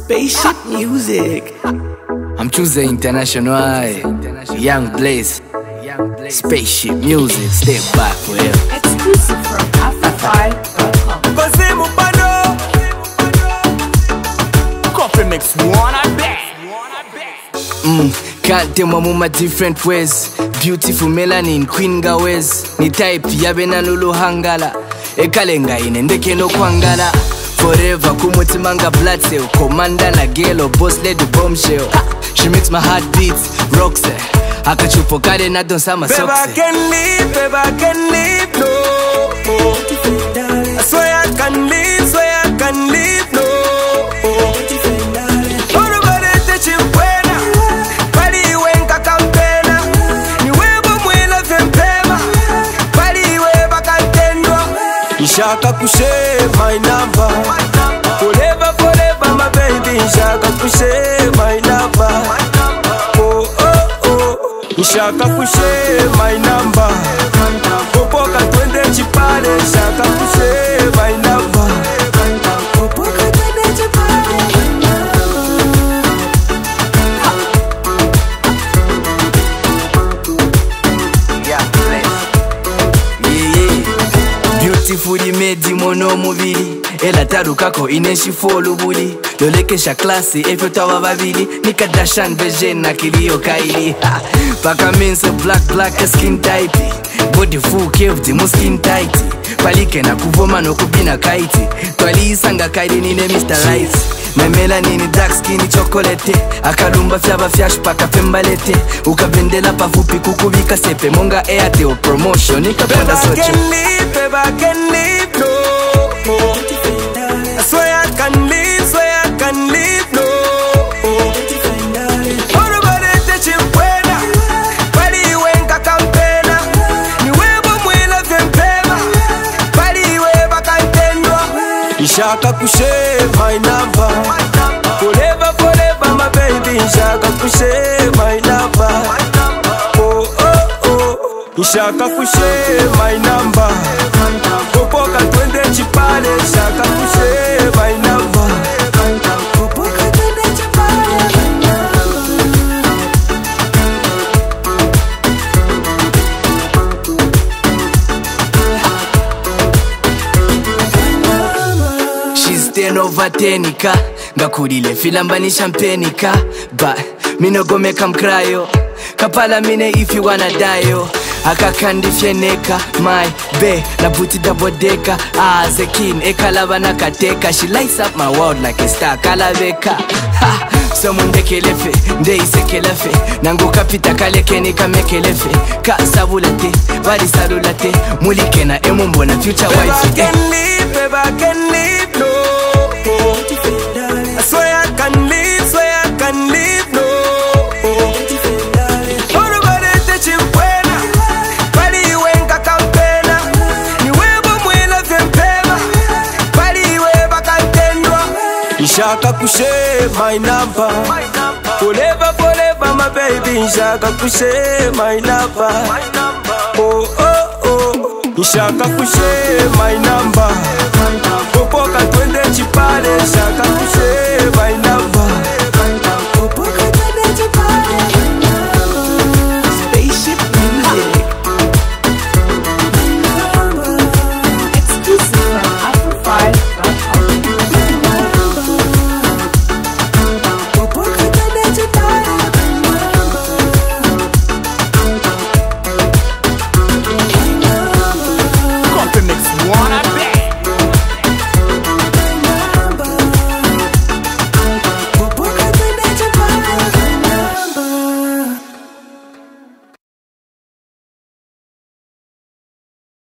Spaceship music. I'm Chuzhe International, Young Blaze, Spaceship music, step back for him. Exclusive from Africa.com. Coziem Kofi makes one I bet. Can't tell my different ways. Beautiful melanin, queen gawes. Ni type yabe na nulu hangala. Ekalenga inendeke no kwangala. Forever kumutimanga blood cell. Commander na gelo, boss lady bombshell. She makes my heart beat, rocks it. Akachupo kade na don sama socks. Baby I can live, baby I can live, no. I swear I can live, swear I can live, no. Shaka kushe my number. Forever, forever my baby. Shaka kushe my number. Oh, oh, oh. Shaka kushe my number. Popoka twende chipale. Shaka kushe my number. Popoka twende chipale. Beautifully made mono mubili ela tarukako ineshifolu buli lolekesha klasi efyo tawa babili nikadashan bejen na kilio kaili paka mense black skin type body full caved mu skin tight palike na kuvoma no kubina kaiti twalisanga kaili nine Mr. Light na melanin dark skin chocolate akalumba fyaba fyash paka pembalete ukavendela pafupi kukubika sepe monga airtel promotion nikapanda socho. Baby, I can live, no. I swear I can live, swear I can live, no. Shaka kushe my number. Forever, forever my baby. Shaka kushe my number. Oh, oh, oh. Shaka kushe my number. Popoka twende chipale. Shaka kushe my number. Popoka twende chipale. She's 10 over 10 ka ngakulile filambani champagne ka but me no go make 'em cry yo kapala mine if you wanna die yo akakandi fyeneka my be na buti double decker as a king ekalaba na kateka. She lights up my world like a star kalabeka someone dekelefe ndeisekelefe nangu kapita kalekeni kamekelefe ka sabulate bali salulate mulikena emumbo na future wife. Baby I can live, baby I can live, no. I swear I can live, swear I can live, no. Shaka kushe my number. Forever, forever my baby. Shaka kushe my number. Oh, oh, oh. Shaka kushe my number. Popoka twende chipale.